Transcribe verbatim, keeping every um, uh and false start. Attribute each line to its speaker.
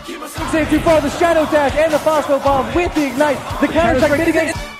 Speaker 1: Save too far, the Shadow Dash and the Phospho Bomb with the Ignite. The counter attack mitigates.